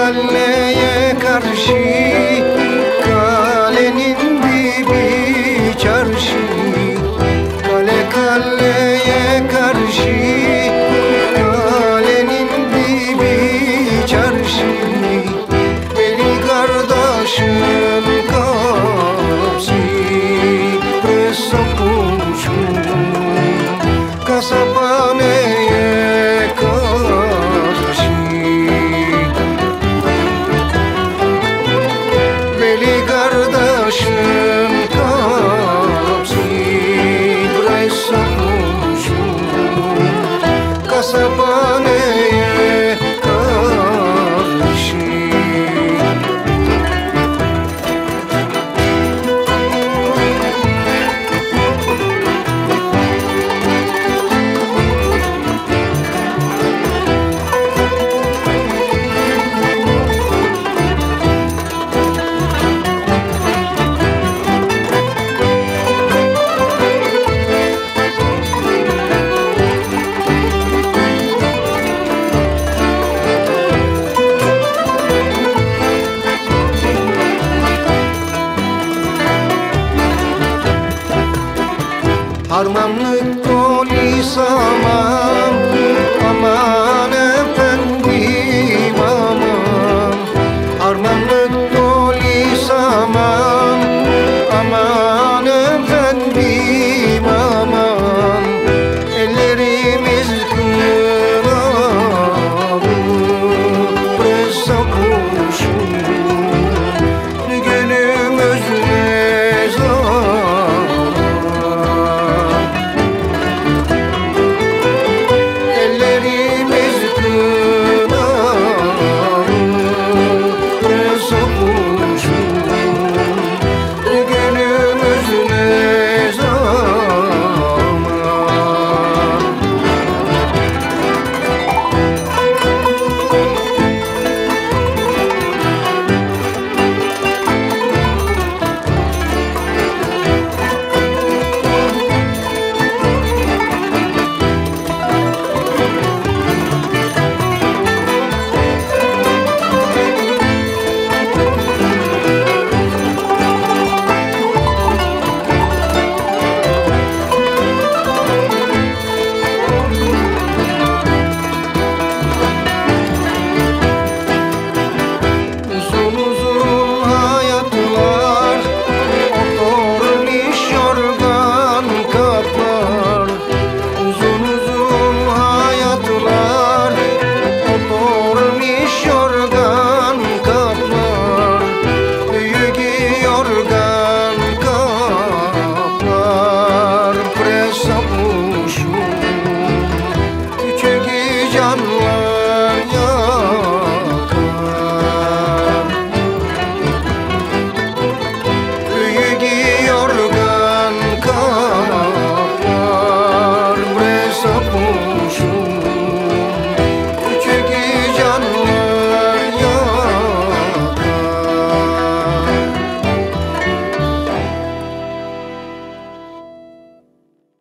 kaleye karşı, kalenin dibi çarşı. Kale kaleye karşı, kalenin dibi çarşı. Veli kardeşin kapısı presokuşum, kasapaneye karşı. Veli kardeşin kapısı presokuşum, kasapaneye karşı. Harmanlık polis aman, aman efendim aman. Harmanlık polis aman, aman efendim aman. Ellerimiz kınalı presa kurşun, günümüz ne zaman. Ellerimiz kınalı presa kurşun, günümüz ne zaman. Uzun uzun hayatlar, oturmuş yorgan kaplar. Uzun uzun hayatlar, oturmuş yorgan kaplar. Büyük yorgan kaplar presa kurşun, küçük canlar yakar. Büyük yorgan kaplar presa kurşun,